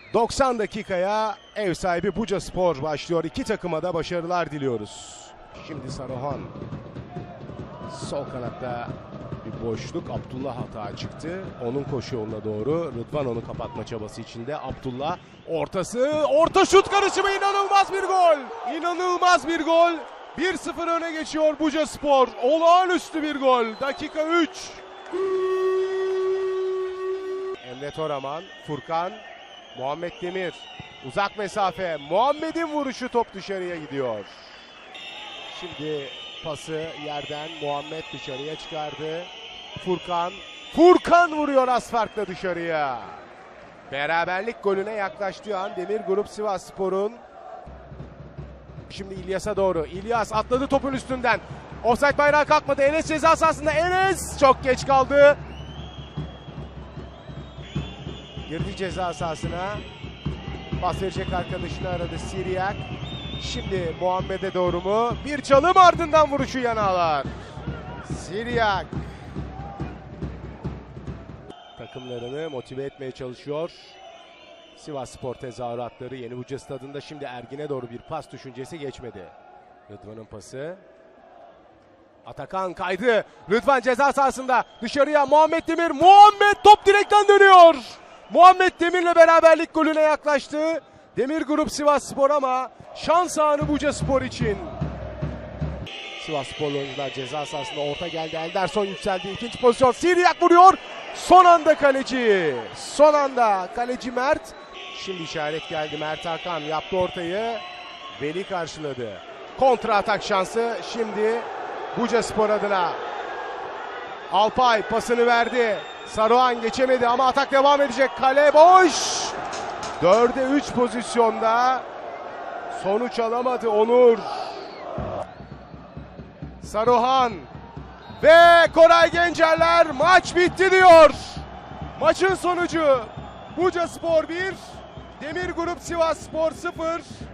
90 dakikaya ev sahibi Bucaspor başlıyor. İki takıma da başarılar diliyoruz. Şimdi Saruhan. Sol kanatta bir boşluk. Abdullah hata çıktı. Onun koşu yoluna doğru. Rıdvan onu kapatma çabası içinde. Abdullah ortası. Orta şut karışımı, inanılmaz bir gol. İnanılmaz bir gol. 1-0 öne geçiyor Bucaspor. Olağanüstü bir gol. Dakika 3. Emre Toraman, Furkan, Muhammed Demir. Uzak mesafe. Muhammed'in vuruşu, top dışarıya gidiyor. Şimdi pası yerden Muhammed dışarıya çıkardı. Furkan vuruyor az farkla dışarıya. Beraberlik golüne yaklaştığı an Demir Grup Sivasspor'un. Şimdi İlyas'a doğru. İlyas atladı topun üstünden. Offside bayrağı kalkmadı. Enes ceza sahasında. Enes çok geç kaldı. Girdi ceza sahasına. Pas verecek arkadaşını aradı Siriyak. Şimdi Muhammed'e doğru mu? Bir çalım, ardından vuruşu yanağlar. Siriyak. Takımlarını motive etmeye çalışıyor. Sivasspor tezahüratları Yenibuca Stadı'nda. Şimdi Ergin'e doğru bir pas düşüncesi geçmedi. Rıdvan'ın pası. Atakan kaydı. Rıdvan ceza sahasında. Dışarıya Muhammed Demir. Muhammed, top direkten dönüyor. Muhammed Demir'le beraberlik golüne yaklaştı. Demir Grup Sivasspor ama şans anı Bucaspor için. Sivassporlu oyuncular ceza sahasında, orta geldi. Elderson yükseldi. İkinci pozisyon. Siriyak vuruyor. Son anda kaleci. Son anda kaleci Mert. Şimdi işaret geldi. Mert Hakan yaptı ortayı. Veli karşıladı. Kontra atak şansı şimdi Bucaspor adına. Alpay pasını verdi. Saruhan geçemedi ama atak devam edecek. Kale boş. 4'e 3 pozisyonda sonuç alamadı Onur. Saruhan ve Koray Gencerler, maç bitti diyor. Maçın sonucu Bucaspor 1, Demir Grup Sivasspor 0.